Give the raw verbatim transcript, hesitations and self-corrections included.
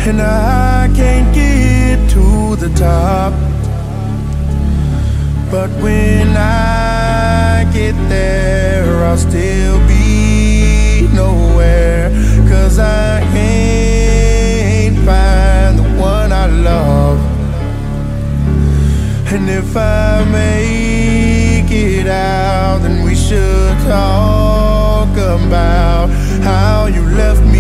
and I can't get to the top. But when I get there, I'll still be nowhere, 'cause I can't find the one I love. And if I make it out, then we should talk about how you left me